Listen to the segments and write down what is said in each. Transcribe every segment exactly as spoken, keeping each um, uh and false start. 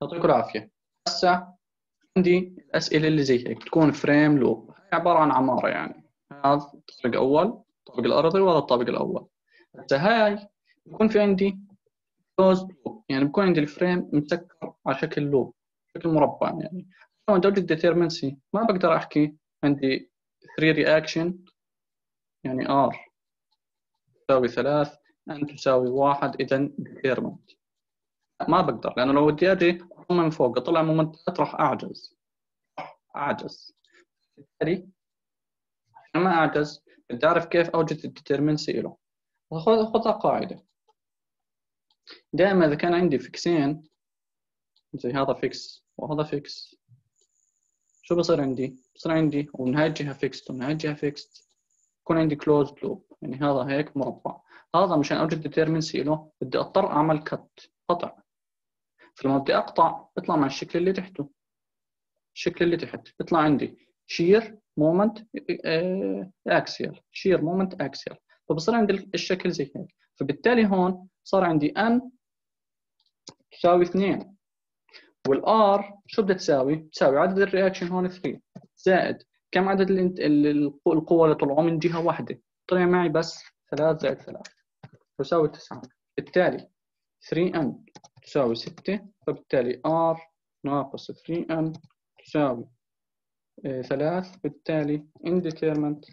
يعطيكم العافية. هسه عندي الأسئلة اللي زي هيك تكون فريم لوب، هي عبارة عن عمارة يعني. هذا الطابق الأول، الطابق الأرضي، وهذا الطابق الأول. هسه هاي بكون في عندي كلوز لوب، يعني بكون عندي الفريم مسكر على شكل لوب، شكل مربع يعني. لو بدي أوجد determinacy ما بقدر أحكي عندي ثري reaction يعني R تساوي ثلاث N تساوي واحد إذا determinant. ما بقدر، لأنه لو بدي أجي من فوق أطلع مومنتات راح أعجز أعجز بالتالي لما أعجز بدي أعرف كيف أوجد الديترمنسي له. خذ خذها قاعدة، دائما إذا كان عندي فيكسين زي هذا فيكس وهذا فيكس، شو بصير عندي؟ بصير عندي ومن هاي الجهة فيكست ومن هاي الجهة فيكست، يكون عندي كلوزد لوب، يعني هذا هيك مربع. هذا مشان أوجد ديترمنسي له بدي أضطر أعمل كت قطع، فلما بدي أقطع بطلع مع الشكل اللي تحته. الشكل اللي تحت بيطلع عندي شير مومنت اكسيال، شير مومنت اكسيال، فبصير عندي الشكل زي هيك. فبالتالي هون صار عندي ان تساوي اثنين، والار شو بدها تساوي؟ تساوي عدد الرياكشن هون ثلاثة زائد كم عدد القوى اللي طلعوا من جهه واحده، طلع معي بس ثلاثة زائد ثلاثة يساوي تسعة. بالتالي ثري ان تساوي ستة، فبالتالي r ناقص ثري ان تساوي ثلاث، بالتالي indeterminate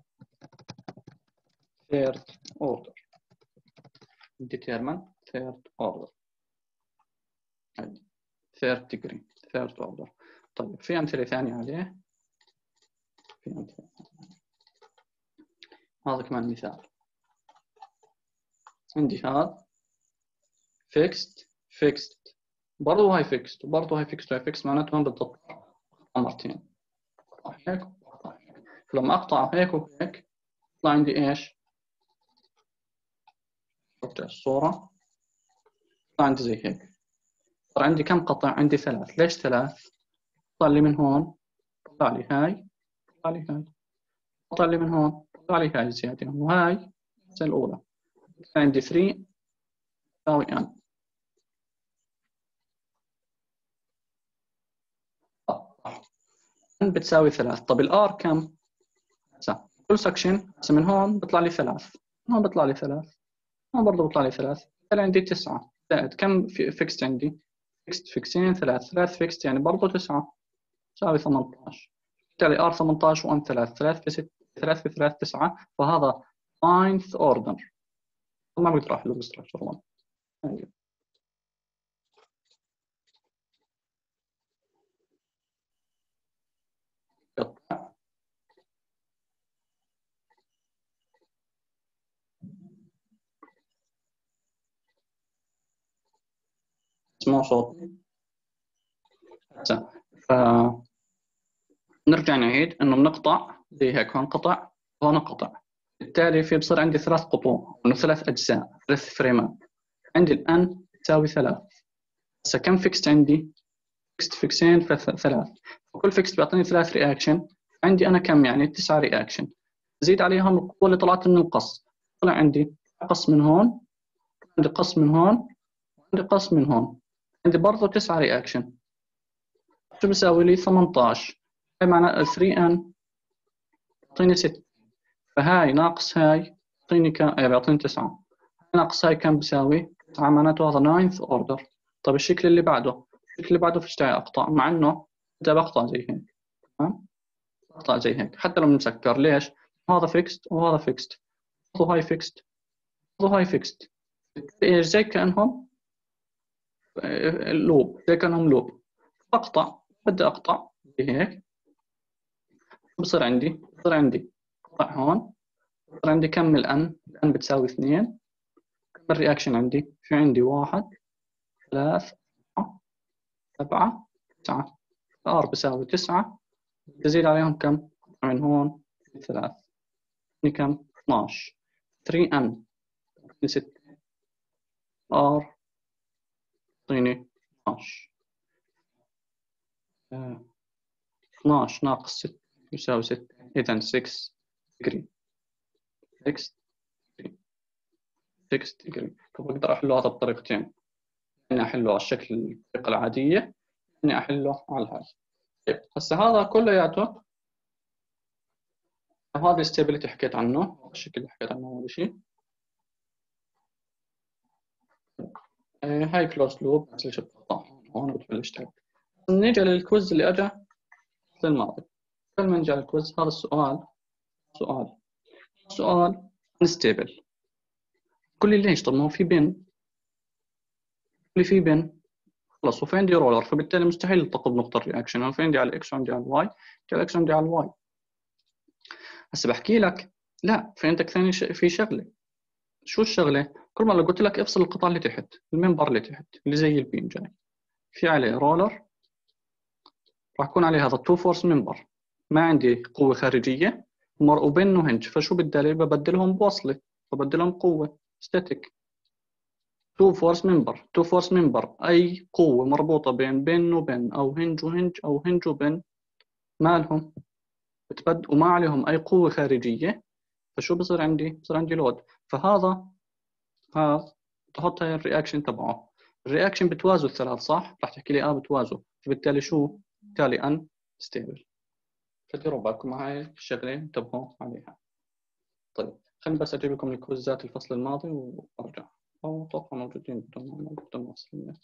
third order. indeterminate third order third degree third order. طيب في أمثلة ثانية عليه، في أمثلة. هذا كمان مثال. عندي هذا fixed fixed برضو هاي fixed وبرضو هاي fixed وهاي fixed، معناته هون بالضبط مرتين، هيك لما أقطع هيك وهيك يطلع عندي إيش؟ قطع الصورة يطلع عندي زي هيك. صار عندي كم قطع؟ عندي ثلاث. ليش ثلاث؟ طلع لي من هون، طلع لي هاي، طلع لي هاي، طلع لي من هون، طلع لي هاي زيادة، وهاي زي الأولى. عندي ثري تساوي ان. ان بتساوي ثلاث. طب الار كم؟ هسه كل سكشن هسه من هون بيطلع لي ثلاث، من هون بيطلع لي ثلاث، هون برضه بيطلع لي ثلاث، بالتالي عندي تسعة زائد كم في فيكست عندي؟ فيكست فيكسين ثلاث، ثلاث فيكست يعني برضه تسعة تساوي ثمانية عشر. بالتالي ار ثمانية عشر وان ثلاث، ثلاث في ستة، ثلاث في ثلاث تسعة، فهذا ninth order. ما بقدر احله بالستراكشر واحد. اسمعوا صوتي. ف نرجع نعيد انه بنقطع زي هيك، هون قطع هون قطع، بالتالي في بصير عندي ثلاث قطوع انه ثلاث اجزاء، ثلاث فريمات. عندي الان تساوي ثلاث. هسه كم فيكست عندي؟ فيكست فيكسين ثلاث، وكل فيكست بيعطيني ثلاث رياكشن. عندي انا كم يعني؟ تسعة رياكشن، زيد عليهم القوه اللي طلعت من القص. طلع عندي قص من هون، عندي قص من هون، عندي قص من هون، عندي برضه تسعة رياكشن. شو بيساوي لي؟ ثمانية عشر. هاي معناها ثري ان يعطيني ستة، فهاي ناقص هاي يعطيني كم؟ يعني بيعطيني تسعة. هاي ناقص هاي كم بيساوي؟ تسعة، معناته هذا ninth order. طب الشكل اللي بعده، الشكل اللي بعده فيش داعي اقطع، مع انه بدي بقطع زي هيك، تمام؟ بقطع زي هيك حتى لو مسكر. ليش؟ هذا فيكست وهذا فيكست، وهاي فيكست وهاي فيكست، ايش زي كانهم لوب، زي كانهم لوب. اقطع، بدي اقطع زي هيك، بصير عندي بصير عندي قطع هون، بصير عندي كم الان؟ الان بتساوي اثنين. كم الرياكشن عندي؟ في عندي واحد ثلاث سبعة تسعة، ار بيساوي تسعة، تزيد عليهم كم؟ من هون ثلاث، يعني كم؟ اثناشر. ثري ان ستة، ار اعطيني اثناشر. اثناشر ناقص ستة يساوي ستة، اذا ستة degree. ستة degree ستة degree. فبقدر احله هذا بطريقتين، اني احله على الشكل الطريقه العاديه، اني احله على هاي. طيب هسه هذا كلياته، هذا الستابيليتي حكيت عنه، الشكل اللي حكيت عنه اول شيء. هاي كلوز لوب بس ليش بقطع هون بتبلش تعب. نيجي للكويز اللي اجى في الماضي. قبل ما نجي على الكويز، هذا السؤال سؤال سؤال انستابل. قل لي ليش؟ طب ما هو في بن، اللي في بن خلص وفي عندي رولر، فبالتالي مستحيل التقط نقطة الرياكشن. انا في عندي على الاكس وعندي على الواي، عندي على الاكس وعندي على الواي. هسه بحكي لك لا، في عندك ثاني ش... في شغلة. شو الشغلة؟ كل مرة قلت لك افصل القطع اللي تحت، المنبر اللي تحت اللي زي البين جاي في عليه رولر، راح يكون عليه هذا التو فورس منبر، ما عندي قوة خارجية وبن وهنج، فشو بالتالي ببدلهم بوصلة، ببدلهم قوة ستاتيك. تو فورس منبر، تو فورس منبر أي قوة مربوطة بين بن وبن أو هنج وهنج أو هنج وبن مالهم بتبد وما عليهم أي قوة خارجية، فشو بصير عندي؟ بصير عندي لود. فهذا هذا تحط هاي الرياكشن تبعه. الرياكشن بتوازوا الثلاث صح؟ راح تحكي لي اه بتوازوا، فبالتالي شو؟ بالتالي ان ستيبل. فديروا بالكم مع هاي الشغلة، انتبهوا عليها. طيب خليني بس اجيب لكم الكويزات الفصل الماضي وارجع، او اتوقع موجودين بدون بدون وصل النت.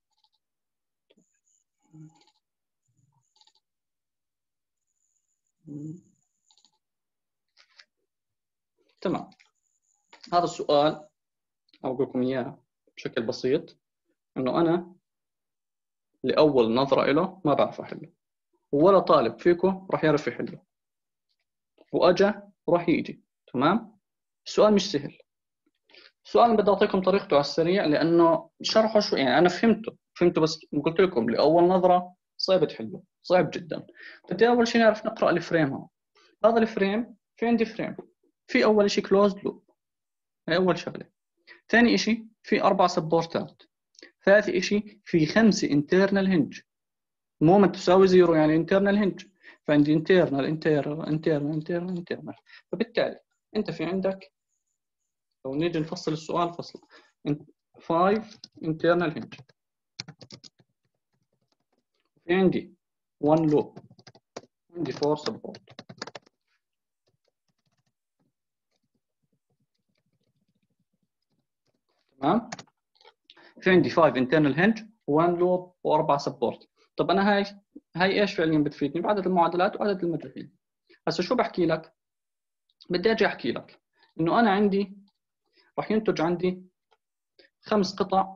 تمام. هذا السؤال اقول لكم اياه بشكل بسيط، انه انا لاول نظرة له ما بعرف احله، ولا طالب فيكم راح يعرف يحله، واجا وراح يجي. تمام. السؤال مش سهل. السؤال بدي اعطيكم طريقته على السريع، لانه شرحه شو يعني انا فهمته فهمته بس قلت لكم لاول نظره صعب تحله، صعب جدا. بدي اول شيء نعرف نقرا الفريم. هذا هذا الفريم، في عندي فريم، في اول شيء كلوزد لوب، هي اول شغله. ثاني شيء في اربع سبورتات. ثالث شيء في خمسه انترنال هنج، مومنت تساوي زيرو يعني انترنال هنج، فعندي انترنال انترنال انترنال انترنال انترنال. فبالتالي انت في عندك، لو نيجي نفصل السؤال فصل، خمسة internal hinge، في عندي one loop، عندي four support. تمام. في عندي خمسة internal hinge one loop وأربعة support. طب أنا هاي هاي إيش فعليا بتفيدني؟ بعدد المعادلات وعدد المجهولين. هسه شو بحكي لك؟ بدي أجي أحكي لك إنه أنا عندي راح ينتج عندي خمس قطع،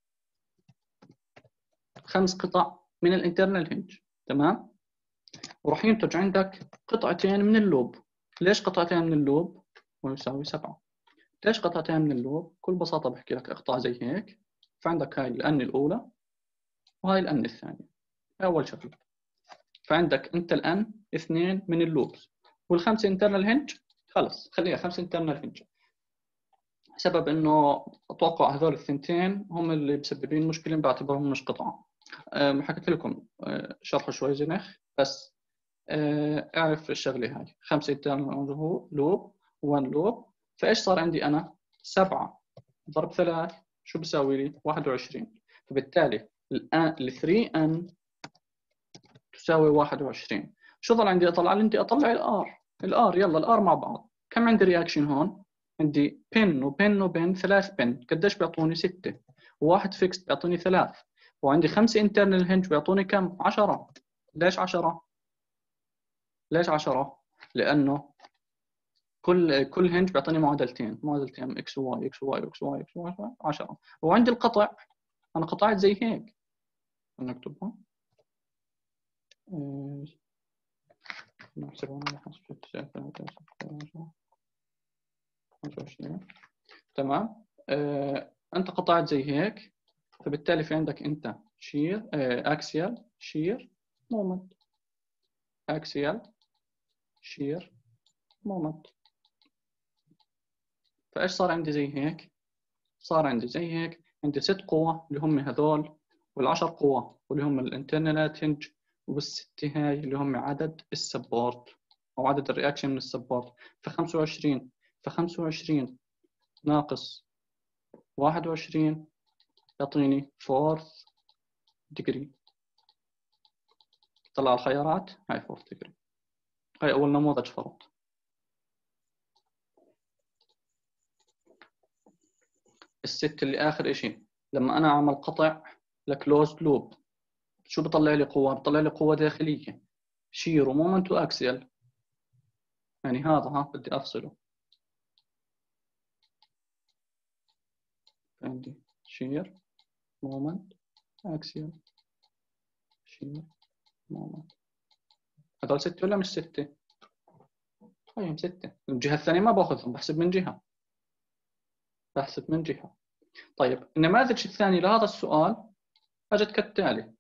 خمس قطع من الانترنال هنج. تمام. وراح ينتج عندك قطعتين من اللوب. ليش قطعتين من اللوب؟ ويساوي سبعة. ليش قطعتين من اللوب؟ بكل بساطة بحكي لك اقطع زي هيك، فعندك هاي الأن الأولى وهاي الأن الثانية، أول شغلة. فعندك أنت الآن اثنين من اللوبس، والخمسة انترنال هنج خلص خليها خمسة انترنال هنج، سبب إنه أتوقع هذول الثنتين هم اللي مسببين مشكلة، بعتبرهم مش قطعة. أه حكيت لكم أه شرحه شوي زنخ، بس أه أعرف الشغلة هاي خمسة انترنال لوب وان لوب. فإيش صار عندي أنا؟ سبعة ضرب ثلاث شو بيساوي لي؟ واحد وعشرين. فبالتالي الآن ال ثري ان تساوي واحد وعشرين. شو ضل عندي اطلع؟ عندي اطلع الار، الار يلا الار مع بعض. كم عندي رياكشن هون؟ عندي بن وبن وبن، ثلاث بن قديش بيعطوني؟ ستة. وواحد فيكس بيعطوني ثلاث، وعندي خمسة انترنال هنج بيعطوني كم؟ عشرة. ليش عشرة؟ ليش عشرة؟ لأنه كل كل هنج بيعطيني معادلتين، معادلتين اكس وواي اكس وواي اكس وواي اكس وواي عشرة. وعندي القطع، انا قطعت زي هيك، نكتبها نحسب على حسب خمسة وعشرين. تمام. آه، انت قطعت زي هيك، فبالتالي في عندك انت شير اكسيال شير مومنت، اكسيال شير مومنت. فايش صار عندي زي هيك؟ صار عندي زي هيك عندي ست قوى اللي هم هذول، والعشر قوى واللي هم الانترنالات هنج، والستة هاي اللي هم عدد السبورت او عدد الرياكشن من السبورت. ف خمسة وعشرين ف خمسة وعشرين ناقص واحد وعشرين يعطيني fourth degree. طلع الخيارات هاي fourth degree. هاي أول نموذج فرض. الست اللي آخر إشي لما أنا أعمل قطع لكلوزد لوب شو بطلع لي قوة؟ بطلع لي قوة داخلية شير ومومنت وأكسيال. يعني هذا ها بدي أفصله. عندي شير مومنت أكسيال شير مومنت. هذول ستة ولا مش ستة؟ طيب ستة. الجهة الثانية ما باخذهم، بحسب من جهة. بحسب من جهة. طيب النماذج الثاني لهذا السؤال أجت كالتالي.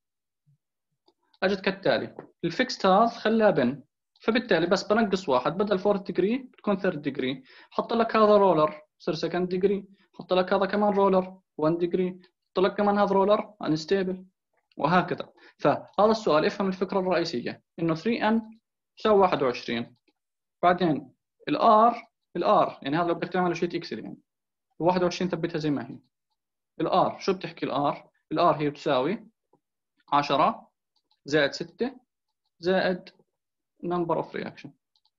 أجت كالتالي. الفيكست هذا خلاه بن، فبالتالي بس بنقص واحد، بدل فورث ديجري بتكون ثيرد ديجري. حط لك هذا رولر صار سكند ديجري، حط لك هذا كمان رولر واحد ديجري، حط لك كمان هذا رولر انستيبل، وهكذا. فهذا السؤال افهم الفكرة الرئيسية إنه ثري إن تساوي واحد وعشرين. بعدين الآر الآر يعني هذا لو بدك تعمل شيء إكسل يعني واحد وعشرين ثبتها زي ما هي. الآر شو بتحكي الآر؟ الآر هي بتساوي عشرة زائد ستة زائد number of reaction.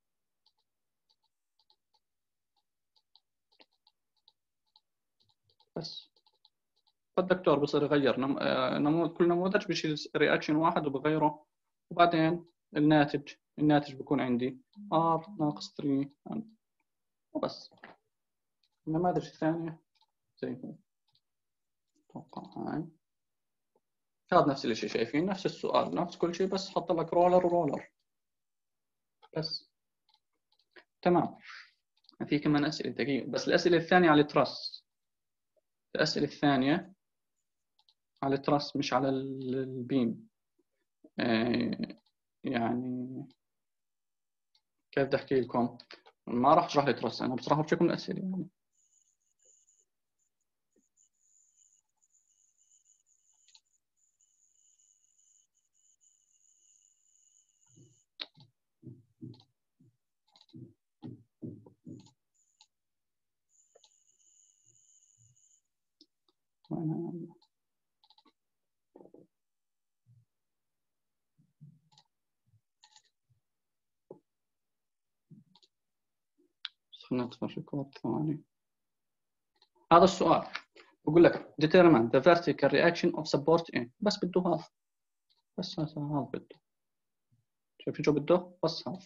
بس فالدكتور بصير يغير نم... نمو... كل نموذج بيشيل رياكشن واحد وبغيره، وبعدين الناتج الناتج بيكون عندي R ناقص ثري وبس. النماذج الثانية زي هو. اتوقع هاي هذا نفس الشيء، شايفين نفس السؤال نفس كل شيء، بس حط لك رولر ورولر بس. تمام. في كمان أسئلة دقيقة، بس الأسئلة الثانية على التراس. الأسئلة الثانية على التراس مش على البيم. يعني كيف بدي أحكي لكم؟ ما راح أشرح لي تراس أنا بصراحة بشكل من الأسئلة يعني. خلينا نطفي الريكورد ثواني. هذا السؤال بقول لك determine the vertical reaction of support A. بس بده هذا، بس هذا هذا بده. شايفين شو بده؟ بس هذا.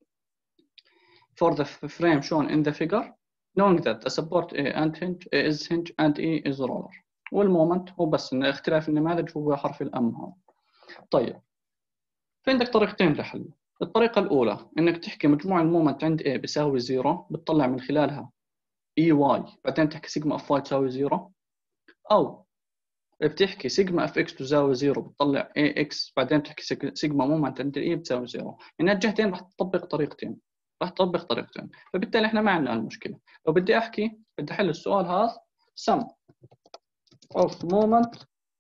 For the frame shown in the figure, knowing that the support A and hinge A is hinge and E is roller. والمومنت هو بس إن اختلاف النماذج هو حرف الأم هذا. طيب في عندك طريقتين لحل. الطريقة الأولى إنك تحكي مجموع المومنت عند A بيساوي زيرو، بتطلع من خلالها اي واي، بعدين تحكي سيجما اف واي تساوي زيرو، او بتحكي سيجما اف اكس تساوي زيرو بتطلع اي اكس، بعدين بتحكي سيجما مومنت عند الاي بتساوي زيرو. من الجهتين راح تطبق طريقتين راح تطبق طريقتين فبالتالي احنا ما عندنا المشكله. لو بدي احكي بدي احل السؤال هذا sum of moment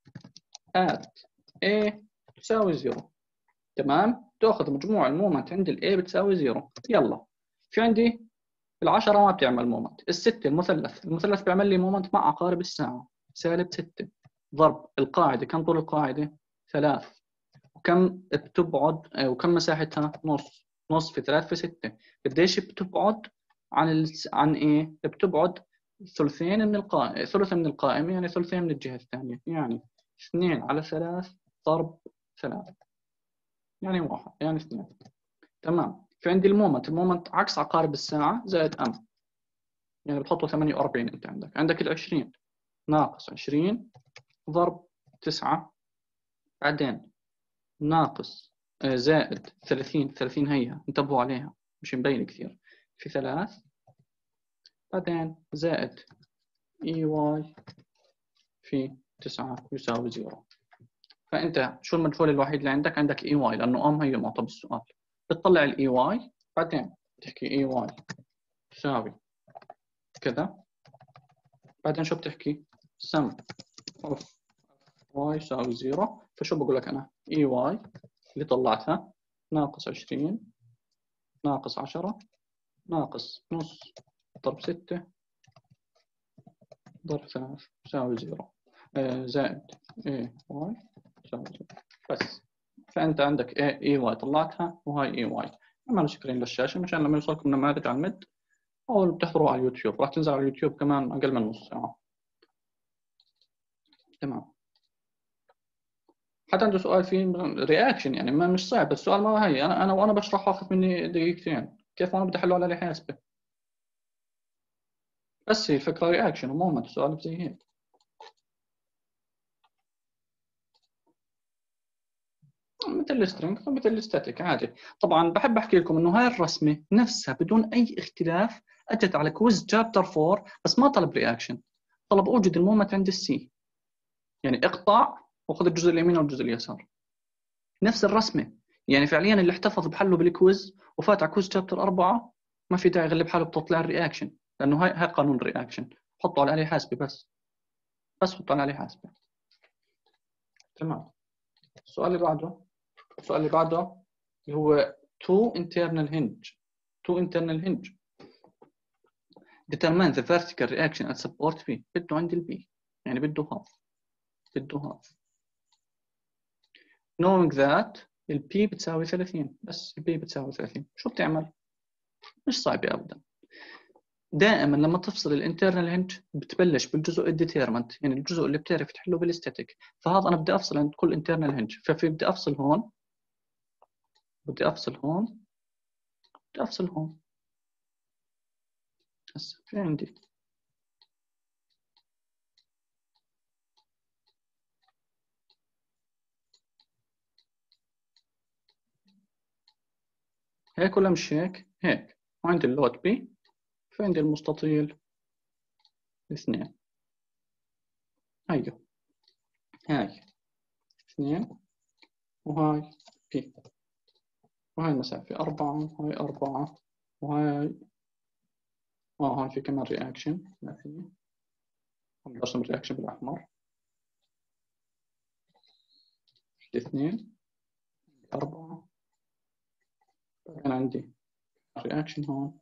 at a تساوي زيرو. تمام. تاخذ مجموع المومنت عند الاي بتساوي زيرو. يلا في عندي العشرة ما بتعمل مومنت، الستة المثلث المثلث بيعمل لي مومنت مع عقارب الساعة سالب ستة، ضرب القاعدة. كم طول القاعدة؟ ثلاث، وكم بتبعد وكم مساحتها؟ نص. نص في ثلاث في ستة. قديش بتبعد عن ال... عن ايه؟ بتبعد ثلثين من القائمة، ثلث من القائمة يعني ثلثين من الجهة الثانية، يعني اثنين على ثلاث ضرب ثلاث يعني واحد يعني اثنين. تمام. في عندي المومنت، المومنت عكس عقارب الساعة زائد ام، يعني بتحطه ثمانية وأربعين. انت عندك عندك ال عشرين ناقص عشرين ضرب تسعة، بعدين ناقص زائد ثلاثين. ثلاثين هيها انتبهوا عليها مش مبين كثير في ثلاث، بعدين زائد اي واي في تسعة يساوي زيرو. فانت شو المجهول الوحيد اللي عندك؟ عندك اي واي لانه ام هي معطى بالسؤال. بتطلع الاي واي، بعدين تحكي اي واي تساوي كذا، بعدين شو بتحكي؟ sum of y يساوي زيرو. فشو بقول لك أنا؟ اي واي اللي طلعتها ناقص عشرين ناقص عشرة ناقص نص ضرب ستة ضرب ثلاث يساوي زيرو. آه زائد اي واي يساوي زيرو بس. فانت عندك اي اي واي طلعتها وهاي اي واي. اعملوا سكرين للشاشه مشان لما يوصلكم نماذج على المد او بتحضروا على اليوتيوب، راح تنزل على اليوتيوب كمان اقل من نص ساعه. تمام. حتى عنده سؤال فيه رياكشن يعني ما مش صعب، بس السؤال ما هي انا انا وانا بشرح اخذ مني دقيقتين، كيف انا بدي احله على آلة حاسبة؟ بس هي الفكره رياكشن ومومنت، سؤال زي هيك. مثل السترينج ومثل الستاتيك عادي. طبعا بحب احكي لكم انه هاي الرسمه نفسها بدون اي اختلاف اجت على كويز شابتر أربعة، بس ما طلب رياكشن، طلب اوجد المومنت عند السي، يعني اقطع وخذ الجزء اليمين والجزء اليسار. نفس الرسمه، يعني فعليا اللي احتفظ بحله بالكويز وفات على كويز شابتر أربعة ما في داعي يغلب حاله بتطلع الرياكشن، لانه هاي هاي قانون الرياكشن، حطوا على عليه حاسبه بس، بس حطوا على عليه حاسبه. تمام. السؤال اللي بعده، السؤال اللي بعده اللي هو two internal hinge two internal hinge determine the vertical reaction at support P. بده عند البي، يعني بده هاف، بده هاف knowing that البي بتساوي ثلاثين، بس البي بتساوي ثلاثين. شو بتعمل؟ مش صعبة أبدا. دائما لما تفصل الانترنال هنج بتبلش بالجزء الديتيرمنت، يعني الجزء اللي بتعرف تحله بالاستاتيك، فهذا أنا بدي أفصل عند كل انترنال هنج، ففي بدي أفصل هون، بدي أفصل هون، بدي أفصل هون. هسه في عندي هيك ولا مش هيك؟ هيك. وعندي اللود بي، فعندي المستطيل اثنين. هيو هاي اثنين وهاي بي، وهاي المسافة أربعة وهاي أربعة وهاي آه هاي في كمان رياكشن، ما في، برسم رياكشن بالأحمر. اثنين أربعة، بعدين عندي رياكشن هون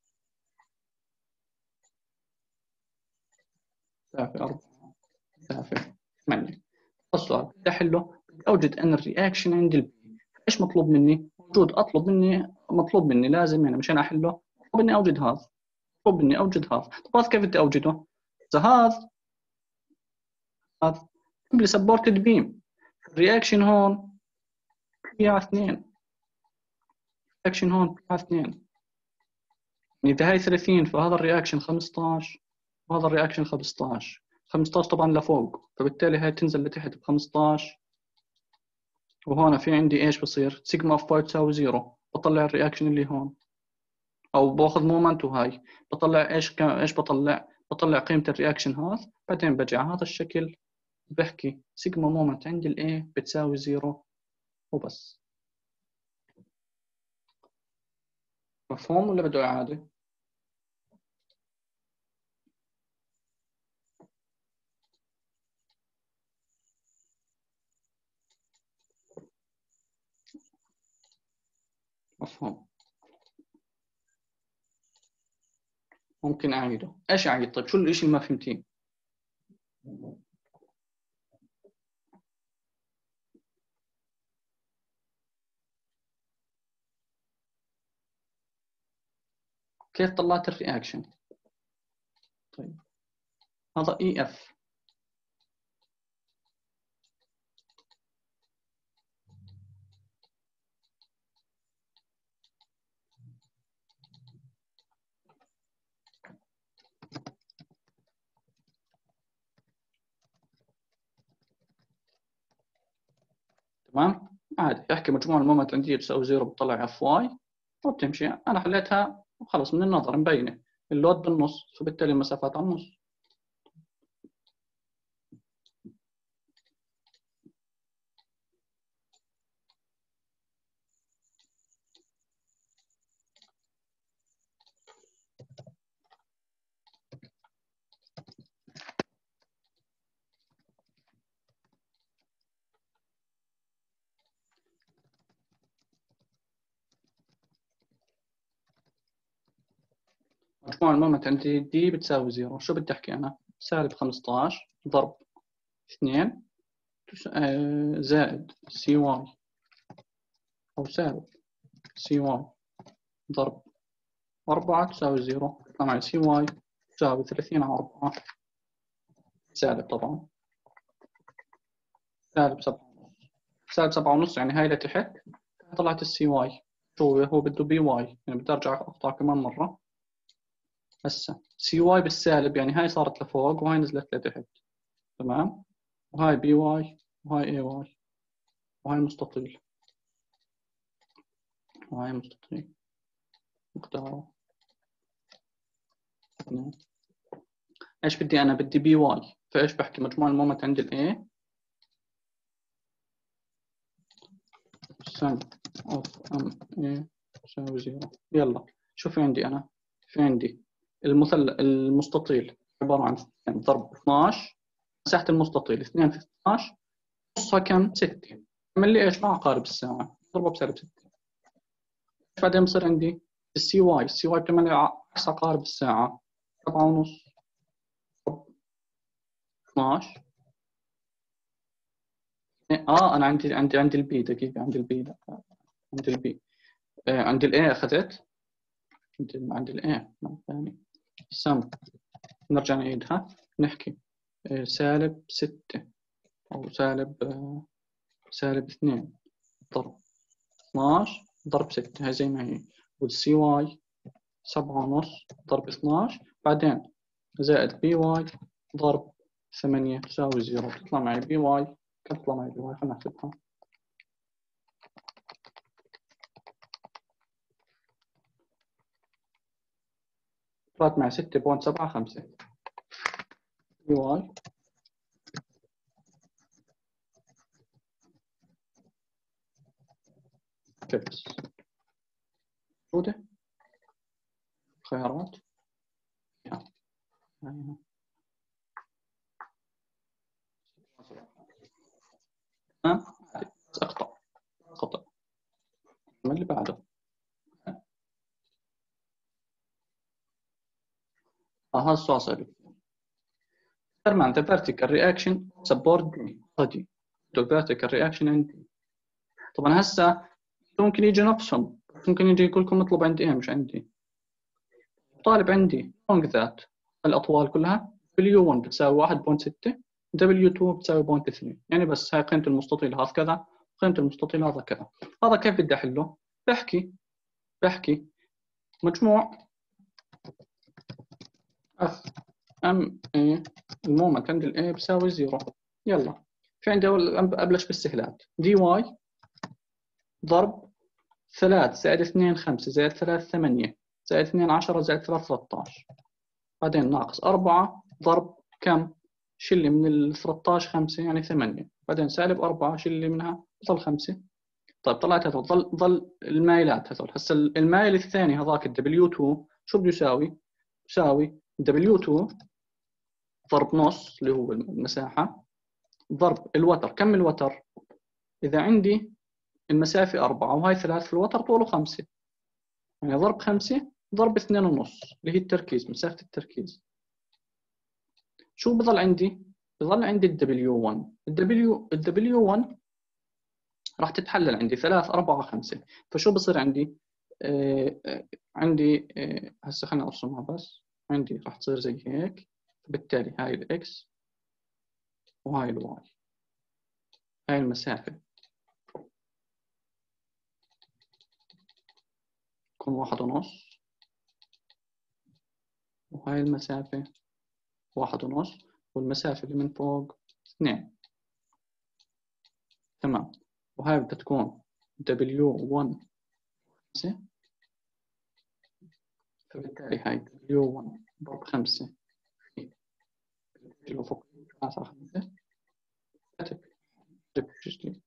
مسافة أربعة، مسافة ثمانية. السؤال بدي أحله، بدي أوجد أن الرياكشن عند البي، إيش مطلوب مني؟ موجود أطلب مني، مطلوب مني لازم يعني مشان أحله مطلوب مني أوجد هذا، مطلوب مني أوجد هذا. طب هذا كيف بدي أوجده؟ إذا هذا هذا لي سبورتد بيم، الرياكشن هون بي على اثنين، الرياكشن هون بي على اثنين، يعني إذا هاي ثلاثين فهذا الرياكشن خمسطعش وهذا الرياكشن خمسطعش، خمسطعش طبعا لفوق، فبالتالي هاي تنزل لتحت ب خمسطعش، وهون في عندي ايش بصير؟ سيجما اوف باي تساوي زيرو، بطلع الرياكشن اللي هون، او باخذ مومنت وهاي بطلع ايش ك... ايش بطلع؟ بطلع قيمة الرياكشن هذا، بعدين بجي على هذا الشكل بحكي سيجما مومنت عند الاي بتساوي زيرو وبس. مفهوم ولا بده إعادة؟ مفهوم. ممكن أعيده. إيش أعيد؟ طيب شو الإشي اللي ما فهمتيه؟ كيف طلعت الرياكشن؟ طيب هذا اي اف، تمام؟ عادي احكي مجموع المومنت عندي تساوي زيرو، بتطلع اف واي وبتمشي. انا حليتها وخلص من النظر مبينه، اللود بالنص فبالتالي المسافات على النص. مجموع المومنت عندي دي بتساوي زيرو، شو بدي احكي انا؟ سالب خمسطعش ضرب اثنين زائد سي واي أو سالب سي واي ضرب أربعة تساوي زيرو. يطلع معي سي واي تساوي ثلاثين على أربعة سالب طبعا سالب سبعة ونص. سالب سبعة ونص يعني هاي لتحت طلعت السي واي. هو هو بده بي واي يعني بدي أرجع أقطع كمان مرة. هسه سي واي بالسالب يعني هاي صارت لفوق وهاي نزلت لتحت. تمام. وهاي بي واي وهاي اي واي وهاي مستطيل وهاي مستطيل مقداره. ايش بدي انا؟ بدي بي واي. فايش بحكي؟ مجموع المومنت عند الاي سم اوف ام اي يساوي زيرو. يلا شو في عندي انا؟ في عندي المثلث المستطيل عباره عن اثنين ضرب اثناشر. مساحه المستطيل اثنين في اثناشر نصها كم؟ ستة. اعمل لي ايش مع عقارب الساعه؟ ضربه بسالب ستة. بعدين بصير عندي السي واي. السي واي بتعمل لي عكس عقارب الساعه سبعة ونص اثناشر. اه انا عندي عندي عندي البي. دقيقه عندي البي. عندي البي آه عندي الاي اخذت. عندي عندي الاي ثاني سم. نرجع نعيدها نحكي آه سالب ستة او سالب آه سالب اثنين ضرب اثناشر ضرب ستة. هي زي ما هي. والسي واي سبعة ونص ضرب اثناشر بعدين زائد بي واي ضرب ثمانية تساوي زيرو. تطلع معي بي واي. كم تطلع معي بي واي؟ خلينا نحسبها. طلعت معي ستة فاصلة سبعة خمسة. بي واي فيكس. موجودة خيارات. تمام. بس اقطع قطع. من اللي بعده؟ اه هذا السؤال صعب. determine the vertical reaction support body. the vertical reaction عندي. طبعا هسه ممكن يجي نفسهم. ممكن يجي يقول لكم اطلب عندي ايه مش عندي. طالب عندي long ذات الاطوال كلها دبليو واحد بتساوي واحد فاصلة ستة دبليو اثنين بتساوي صفر فاصلة ثلاثة. يعني بس هاي قيمة المستطيل هذا كذا قيمة المستطيل هذا كذا. هذا كيف بدي احله؟ بحكي بحكي مجموع اف ام اي المومنت عند الاي بيساوي زيرو. يلا في عندي اول ابلش بالسهلات. دي واي ضرب ثلاثة زائد اثنين خمسة زائد ثلاثة ثمانية زائد اثنين عشرة زائد ثلاثة ثلاثة عشر بعدين ناقص أربعة ضرب كم؟ شلي من ال ثلاثة عشر خمسة يعني ثمانية بعدين سالب أربعة شلي منها ضل خمسة. طيب طلعت هذول ضل ضل المايلات هذول. هسه المايل الثاني هذاك الدبليو اثنين شو بده يساوي؟ يساوي دبليو اثنين ضرب نص اللي هو المساحة ضرب الوتر. كم الوتر؟ إذا عندي المسافة أربعة وهاي ثلاث في الوتر طوله خمسة يعني ضرب خمسة ضرب اثنين ونص اللي هي التركيز مسافة التركيز. شو بضل عندي؟ بضل عندي الدبليو واحد. الدبليو الدبليو واحد راح تتحلل عندي ثلاثة أربعة خمسة. فشو بصير عندي؟ آه آه عندي آه هسه خليني أرسمها بس. عندي راح تصير زي هيك. بالتالي هاي الإكس وهاي الواي. هاي المسافة تكون واحد ونص وهاي المسافة واحد ونص والمسافة اللي من فوق اثنين. تمام. وهاي بدها تكون دبليو واحد خمسة. فبالتالي هاي دبليو واحد ضرب خمسة اللي فوق ثلاثة خمسة كتب كتب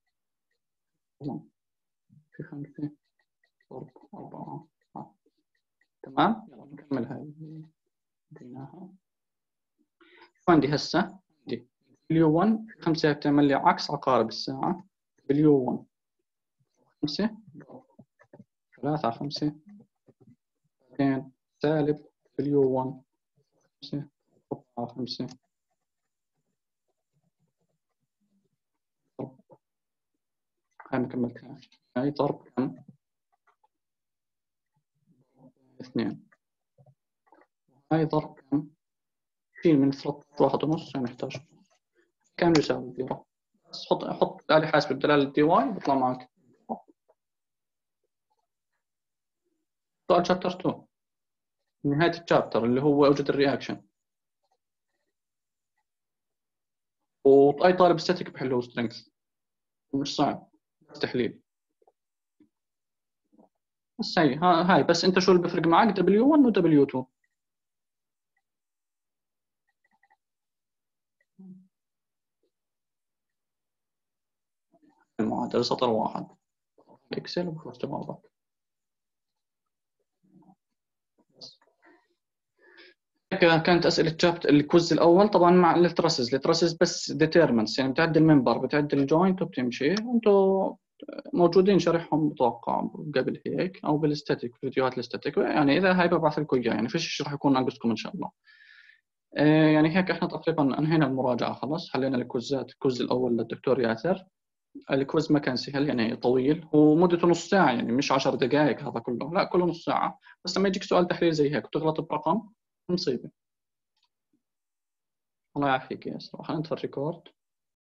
في خمسة ضرب أربعة. آه. تمام. يلا نكمل هاي ديناها. شو عندي هسه؟ عندي دبليو واحد خمسة بتعمل لي عكس عقارب الساعة. دبليو واحد خمسة ثلاثة على خمسة بعدين سالب دبليو واحد خمسة أربعة على خمسة هاي ما كملتهاش. هاي ضرب كم؟ اثنين. هاي ضرب كم؟ شيل من ثلاثة عشر واحد ونص يعني احدى عشر. كم يساوي زيرو؟ بس حط حط آلة حاسبة بدلالة دي واي بيطلع معك. سؤال شابتر اثنين، نهاية الشابتر اللي هو اوجد الرياكشن. واي طالب ستاتيك بحله سترينجز، مش صعب، بس تحليل. بس هي هاي بس انت شو اللي بفرق معك دبليو واحد و دبليو اثنين. المعادلة سطر واحد اكسل وخلص جوابك. كانت اسئله شابت الكوز الاول طبعا مع التراسز. التراسز بس ديترمنس يعني بتعدل المنبر بتعدل الجوينت وبتمشي. انتم موجودين شرحهم بتوقع قبل هيك او بالاستاتيك فيديوهات الاستاتيك يعني. اذا هاي ببعث لكم اياه يعني فيش راح يكون ناقصكم ان شاء الله. يعني هيك احنا تقريبا انهينا المراجعه خلص. حلينا الكوزات. الكوز الاول للدكتور ياسر. الكويز ما كان سهل يعني طويل، ومدته نص ساعه يعني مش عشر دقائق هذا كله، لا كله نص ساعه. بس لما يجيك سؤال تحليل زي هيك وتغلط برقم مصيبه. الله يعافيك يا ياسر. خلينا نطفي الريكورد.